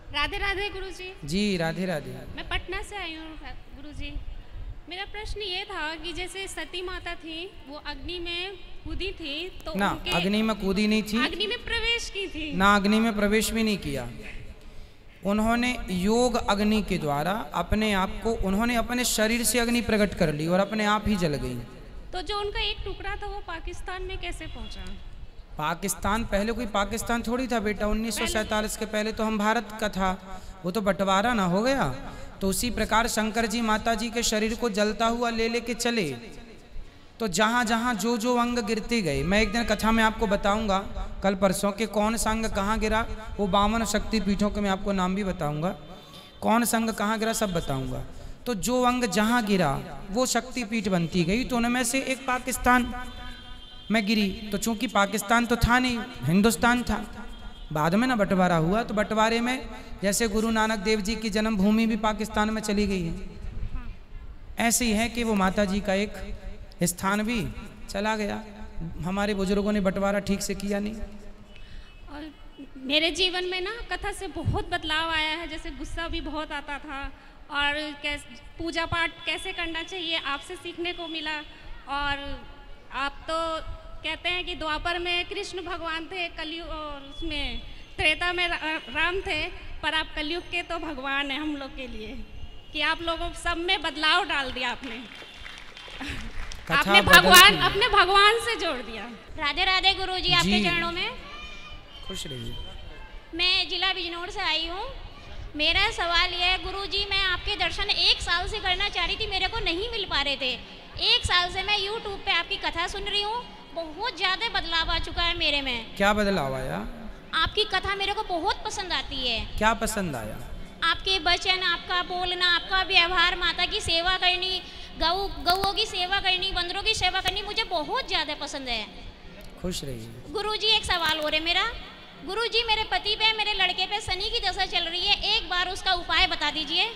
राधे राधे गुरुजी। जी राधे राधे। मैं पटना से आई हूँ गुरुजी। मेरा प्रश्न ये था कि जैसे सती माता थी वो अग्नि में कूदी थी तो ना, अग्नि में कूदी नहीं थी, अग्नि में प्रवेश की थी ना, अग्नि में प्रवेश भी नहीं किया। उन्होंने योग अग्नि के द्वारा अपने आप को, उन्होंने अपने शरीर से अग्नि प्रकट कर ली और अपने आप ही जल गई। तो जो उनका एक टुकड़ा था वो पाकिस्तान में कैसे पहुंचा? पाकिस्तान, पहले कोई पाकिस्तान थोड़ी था बेटा, 1947 के पहले तो हम भारत का था, वो तो बंटवारा ना हो गया। तो उसी प्रकार शंकर जी माता जी के शरीर को जलता हुआ ले लेके चले, तो जहाँ जहाँ जो जो अंग गिरते गए, मैं एक दिन कथा में आपको बताऊंगा कल परसों के कौन सा अंग कहाँ गिरा, वो 52 शक्तिपीठों के मैं आपको नाम भी बताऊंगा, कौन सा अंग कहाँ गिरा सब बताऊंगा। तो जो अंग जहाँ गिरा वो शक्तिपीठ बनती गई, तो उनमें से एक पाकिस्तान में गिरी। तो चूंकि पाकिस्तान तो था नहीं, हिंदुस्तान था, बाद में ना बंटवारा हुआ, तो बंटवारे में जैसे गुरु नानक देव जी की जन्मभूमि भी पाकिस्तान में चली गई है, ऐसे ही है कि वो माता जी का एक स्थान भी चला गया। हमारे बुजुर्गों ने बंटवारा ठीक से किया नहीं। और मेरे जीवन में ना कथा से बहुत बदलाव आया है, जैसे गुस्सा भी बहुत आता था और पूजा पाठ कैसे करना चाहिए आपसे सीखने को मिला। और आप तो कहते हैं कि द्वापर में कृष्ण भगवान थे, कलयुग और उसमें त्रेता में राम थे, पर आप कलयुग के तो भगवान हैं हम लोग के लिए, कि आप लोगों सब में बदलाव डाल दिया आपने अपने भगवान से जोड़ दिया। राधे राधे गुरुजी, आपके चरणों में खुश रहिए। मैं जिला बिजनौर से आई हूँ। मेरा सवाल यह है गुरुजी, मैं आपके दर्शन 1 साल से करना चाह रही थी, मेरे को नहीं मिल पा रहे थे। 1 साल से मैं YouTube पे आपकी कथा सुन रही हूँ, बहुत ज्यादा बदलाव आ चुका है मेरे में। क्या बदलाव आया? आपकी कथा मेरे को बहुत पसंद आती है। क्या पसंद आया? आपके वचन, आपका बोलना, आपका व्यवहार, माता की सेवा करनी, गौओं की सेवा करनी, बंदरों की सेवा करनी मुझे बहुत ज्यादा पसंद है। खुश रहिए। गुरुजी एक सवाल और है मेरा। गुरुजी मेरे पति पे, मेरे लड़के पे शनि की दशा चल रही है, एक बार उसका उपाय बता दीजिए।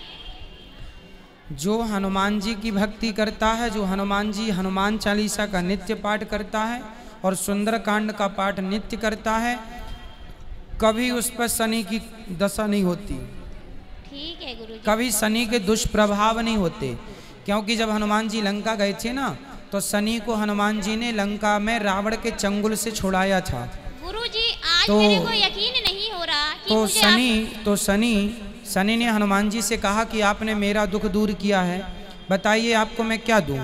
जो हनुमान जी की भक्ति करता है, जो हनुमान जी हनुमान चालीसा का नित्य पाठ करता है और सुंदरकांड का पाठ नित्य करता है, कभी उस पर शनि की दशा नहीं होती। ठीक है गुरुजी। कभी शनि के दुष्प्रभाव नहीं होते, क्योंकि जब हनुमान जी लंका गए थे ना, तो शनि को हनुमान जी ने लंका में रावण के चंगुल से छुड़ाया था। गुरुजी आज मेरे को यकीन नहीं हो रहा कि तो शनि ने हनुमान जी से कहा कि आपने मेरा दुख दूर किया है, बताइए आपको मैं क्या दूं।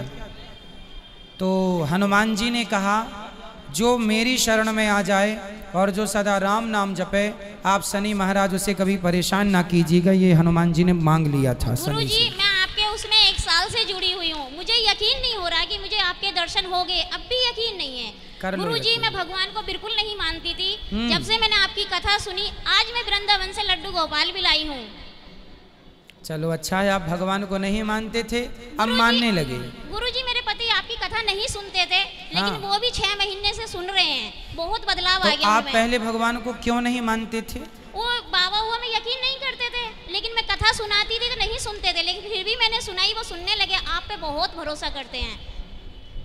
तो हनुमान जी ने कहा जो मेरी शरण में आ जाए और जो सदा राम नाम जपे, आप शनि महाराज उसे कभी परेशान ना कीजिएगा। ये हनुमान जी ने मांग लिया था। गुरुजी मैं आपके उसमें 1 साल से जुड़ी हुई हूँ, मुझे यकीन नहीं हो रहा कि मुझे आपके दर्शन हो गए, अब भी यकीन नहीं है। गुरुजी मैं भगवान को बिल्कुल नहीं मानती थी, जब से मैंने आपकी कथा सुनी, आज मैं वृंदावन से लड्डू गोपाल भी लाई हूँ। चलो अच्छा है, आप भगवान को नहीं मानते थे, अब मानने लगे। गुरुजी मेरे पति आपकी कथा नहीं सुनते थे, लेकिन वो भी 6 महीने से सुन रहे हैं, बहुत बदलाव आ गया। आप पहले भगवान को क्यों नहीं मानते थे? वो बाबा हुआ में यकीन नहीं करते थे, लेकिन मैं कथा सुनाती थी तो नहीं सुनते थे, लेकिन फिर भी मैंने सुनाई, वो सुनने लगे। आप पे बहुत भरोसा करते हैं।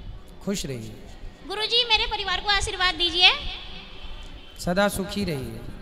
खुश रहिए। गुरुजी मेरे परिवार को आशीर्वाद दीजिए। सदा सुखी रहिए।